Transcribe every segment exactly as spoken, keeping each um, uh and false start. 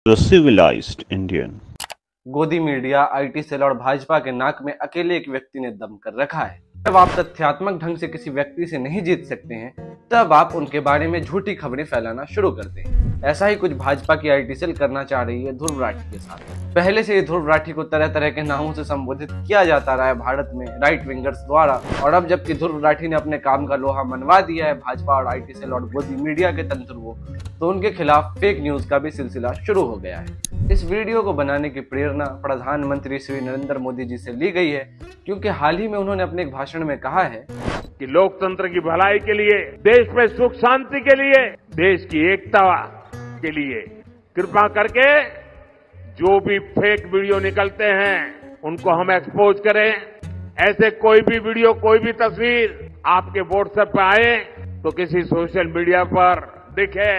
The civilized Indian. गोदी media, IT cell और भाजपा के नाक में अकेले एक व्यक्ति ने दम कर रखा है। जब आप तथ्यात्मक ढंग से किसी व्यक्ति से नहीं जीत सकते हैं, तब आप उनके बारे में झूठी खबरें फैलाना शुरू करते हैं। ऐसा ही कुछ भाजपा की आईटी सेल करना चाह रही है ध्रुव राठी के साथ। पहले से ही ध्रुव राठी को तरह तरह के नामों से संबोधित किया जाता रहा है भारत में राइट विंगर्स द्वारा, और अब जबकि ध्रुव राठी ने अपने काम का लोहा मनवा दिया है भाजपा और आईटी सेल और गोदी मीडिया के तंत्र को, तो उनके खिलाफ फेक न्यूज का भी सिलसिला शुरू हो गया है। इस वीडियो को बनाने की प्रेरणा प्रधानमंत्री श्री नरेंद्र मोदी जी से ली गई है, क्योंकि हाल ही में उन्होंने अपने एक भाषण में कहा है कि लोकतंत्र की भलाई के लिए, देश में सुख शांति के लिए, देश की एकता के लिए कृपा करके जो भी फेक वीडियो निकलते हैं उनको हम एक्सपोज करें। ऐसे कोई भी वीडियो, कोई भी तस्वीर आपके व्हाट्सएप पे आए तो किसी सोशल मीडिया पर दिखे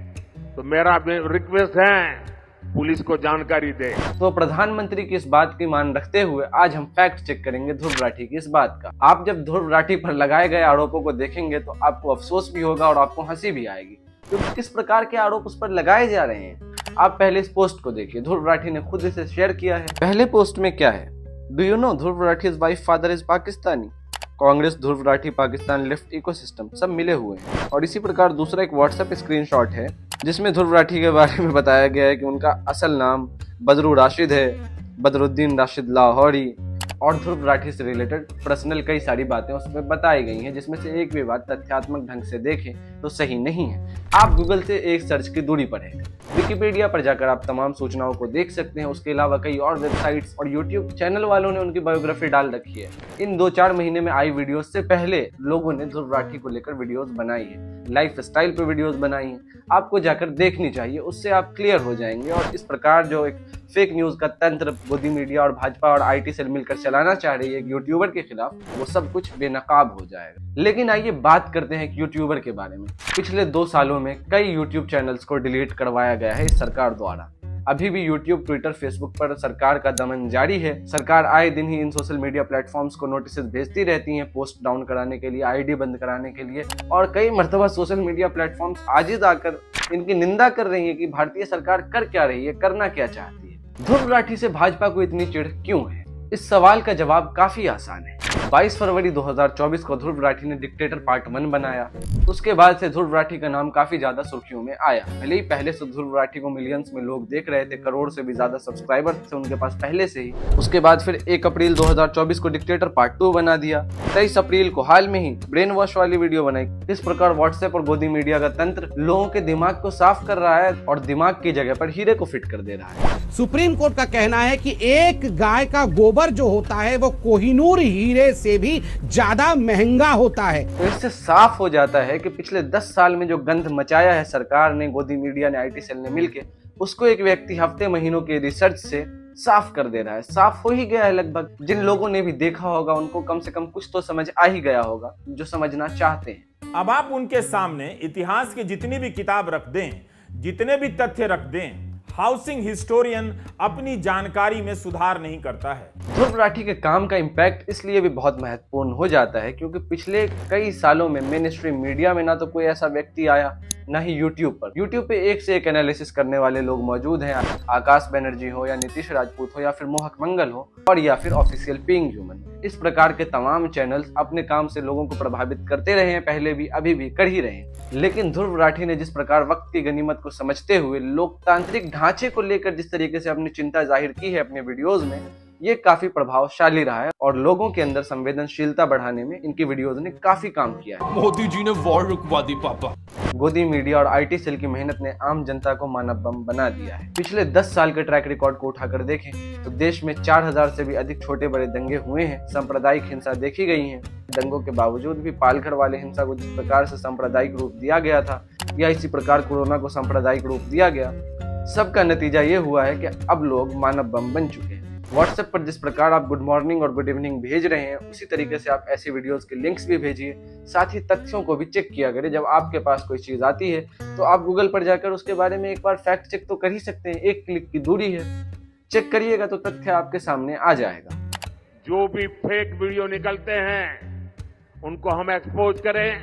तो मेरा रिक्वेस्ट है पुलिस को जानकारी दे। तो प्रधानमंत्री की इस बात की मान रखते हुए आज हम फैक्ट चेक करेंगे ध्रुव राठी की इस बात का। आप जब ध्रुव राठी पर लगाए गए आरोपों को देखेंगे तो आपको अफसोस भी होगा और आपको हंसी भी आएगी, क्योंकि किस प्रकार के आरोप उस पर लगाए जा रहे हैं। आप पहले इस पोस्ट को देखिए, ध्रुव राठी ने खुद इसे शेयर किया है। पहले पोस्ट में क्या है? Do you know Dhruv Rathee's wife father is Pakistani. Congress, Dhruv Rathee, Pakistan left ecosystem सब मिले हुए हैं। और इसी प्रकार दूसरा एक व्हाट्सएप स्क्रीनशॉट है जिसमें ध्रुव राठी के बारे में बताया गया है कि उनका असल नाम बदरू राशिद है, बदरुद्दीन राशिद लाहौरी, और ध्रुव राठी से रिलेटेड पर्सनल कई सारी बातें उसमें बताई गई हैं, जिसमें से एक भी बात तथ्यात्मक ढंग से देखें तो सही नहीं है। आप गूगल से एक सर्च की दूरी पर हैं। विकिपीडिया पर जाकर आप तमाम सूचनाओं को देख सकते हैं। उसके अलावा कई और वेबसाइट्स और यूट्यूब चैनल वालों ने उनकी बायोग्राफी डाल रखी है। इन दो चार महीने में आई वीडियोस से पहले लोगों ने ध्रुव राठी को लेकर वीडियोस बनाई है, लाइफ स्टाइल पे वीडियोस बनाई है। आपको जाकर देखनी चाहिए, उससे आप क्लियर हो जाएंगे। और इस प्रकार जो एक फेक न्यूज का तंत्र गोदी मीडिया और भाजपा और आईटी सेल मिलकर चलाना चाह रही है एक यूट्यूबर के खिलाफ, वो सब कुछ बेनकाब हो जाएगा। लेकिन आइए बात करते हैं एक यूट्यूबर के बारे में। पिछले दो सालों में कई यूट्यूब चैनल्स को डिलीट करवाया गया है इस सरकार द्वारा। अभी भी यूट्यूब, ट्विटर, फेसबुक पर सरकार का दमन जारी है। सरकार आए दिन ही इन सोशल मीडिया प्लेटफॉर्म्स को नोटिस भेजती रहती हैं, पोस्ट डाउन कराने के लिए, आईडी बंद कराने के लिए, और कई मर्तबा सोशल मीडिया प्लेटफॉर्म्स आजिज आकर इनकी निंदा कर रही है कि भारतीय सरकार कर क्या रही है, करना क्या चाहती है। ध्रुव राठी से भाजपा को इतनी चिढ़ क्यों है? इस सवाल का जवाब काफी आसान है। बाईस फरवरी दो हज़ार चौबीस को ध्रुव राठी ने डिक्टेटर पार्ट वन बनाया। उसके बाद से ध्रुव राठी का नाम काफी ज्यादा सुर्खियों में आया। भले ही पहले से ध्रुव राठी को मिलियंस में लोग देख रहे थे, करोड़ से भी ज्यादा सब्सक्राइबर थे उनके पास पहले से ही। उसके बाद फिर एक अप्रैल दो हज़ार चौबीस को डिक्टेटर पार्ट टू बना दिया। तेईस अप्रैल को हाल में ही ब्रेन वॉश वाली वीडियो बनाई। इस प्रकार व्हाट्सएप और गोदी मीडिया का तंत्र लोगों के दिमाग को साफ कर रहा है और दिमाग की जगह पर हीरे को फिट कर दे रहा है। सुप्रीम कोर्ट का कहना है कि एक गाय का गोबर जो होता है वो कोहिनूर हीरे से भी ज्यादा महंगा होता है। तो इससे साफ हो जाता है कि पिछले दस साल में जो गंध मचाया है सरकार ने, गोदी मीडिया ने, आईटी सेल ने मिलके, उसको एक व्यक्ति हफ्ते महीनों के रिसर्च से साफ कर दे रहा है। साफ हो ही गया है लगभग। जिन लोगों ने भी देखा होगा उनको कम से कम कुछ तो समझ आ ही गया होगा जो समझना चाहते हैं। अब आप उनके सामने इतिहास की जितनी भी किताब रख दें, जितने भी तथ्य रख दें, हाउसिंग हिस्टोरियन अपनी जानकारी में सुधार नहीं करता है। ध्रुव राठी के काम का इम्पैक्ट इसलिए भी बहुत महत्वपूर्ण हो जाता है क्योंकि पिछले कई सालों में मेन स्ट्रीम मीडिया में ना तो कोई ऐसा व्यक्ति आया, ना ही यूट्यूब पर। यूट्यूब पे एक से एक एनालिसिस करने वाले लोग मौजूद हैं। आकाश बनर्जी हो या नीतीश राजपूत हो या फिर मोहक मंगल हो और या फिर ऑफिशियल पिंग ह्यूमन, इस प्रकार के तमाम चैनल्स अपने काम से लोगों को प्रभावित करते रहे हैं, पहले भी, अभी भी कर ही रहे हैं। लेकिन ध्रुव राठी ने जिस प्रकार वक्त की गनीमत को समझते हुए लोकतांत्रिक ढांचे को लेकर जिस तरीके से अपनी चिंता जाहिर की है अपने वीडियोज में, ये काफी प्रभावशाली रहा है और लोगों के अंदर संवेदनशीलता बढ़ाने में इनकी वीडियोज ने काफी काम किया है। मोदी जी ने वॉर रुकवा दी पापा। गोदी मीडिया और आईटी सेल की मेहनत ने आम जनता को मानव बम बना दिया है। पिछले दस साल के ट्रैक रिकॉर्ड को उठाकर देखें तो देश में चार हज़ार से भी अधिक छोटे बड़े दंगे हुए हैं। सांप्रदायिक हिंसा देखी गई है। दंगों के बावजूद भी पालघर वाले हिंसा को जिस प्रकार से सांप्रदायिक रूप दिया गया था, या इसी प्रकार कोरोना को सांप्रदायिक रूप दिया गया, सबका नतीजा ये हुआ है कि अब लोग मानव बम बन चुके हैं। व्हाट्सएप पर जिस प्रकार आप गुड मॉर्निंग और गुड इवनिंग भेज रहे हैं, उसी तरीके से आप ऐसी वीडियोस के लिंक्स भी भेजिए। साथ ही तथ्यों को भी चेक किया करें। जब आपके पास कोई चीज आती है तो आप गूगल पर जाकर उसके बारे में एक बार फैक्ट चेक तो कर ही सकते हैं। एक क्लिक की दूरी है, चेक करिएगा तो तथ्य आपके सामने आ जाएगा। जो भी फेक वीडियो निकलते हैं उनको हम एक्सपोज करें।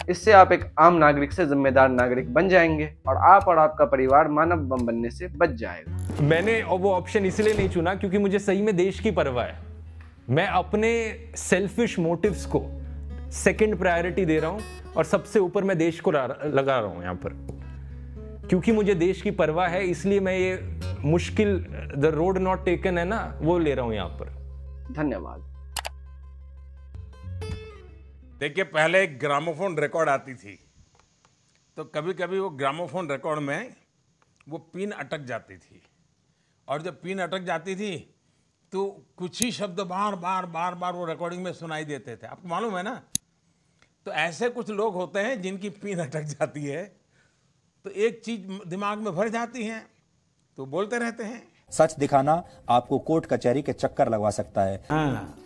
इससे आप एक आम नागरिक से जिम्मेदार नागरिक बन जाएंगे और आप और आपका परिवार मानव बम बनने से बच जाएगा। मैंने वो ऑप्शन इसलिए नहीं चुना क्योंकि मुझे सही में देश की परवाह है। मैं अपने सेल्फिश मोटिव्स को सेकंड प्रायोरिटी दे रहा हूं और सबसे ऊपर मैं देश को लगा रहा हूं यहां पर, क्योंकि मुझे देश की परवाह है। इसलिए मैं ये मुश्किल द रोड नॉट टेकन है ना, वो ले रहा हूं यहां पर। धन्यवाद। देखिए, पहले एक ग्रामोफोन रिकॉर्ड आती थी, तो कभी कभी वो ग्रामोफोन रिकॉर्ड में वो पिन अटक जाती थी, और जब पिन अटक जाती थी तो कुछ ही शब्द बार बार बार बार वो रिकॉर्डिंग में सुनाई देते थे। आपको मालूम है ना? तो ऐसे कुछ लोग होते हैं जिनकी पिन अटक जाती है, तो एक चीज दिमाग में भर जाती है तो बोलते रहते हैं। सच दिखाना आपको कोर्ट कचहरी के चक्कर लगवा सकता है। हाँ।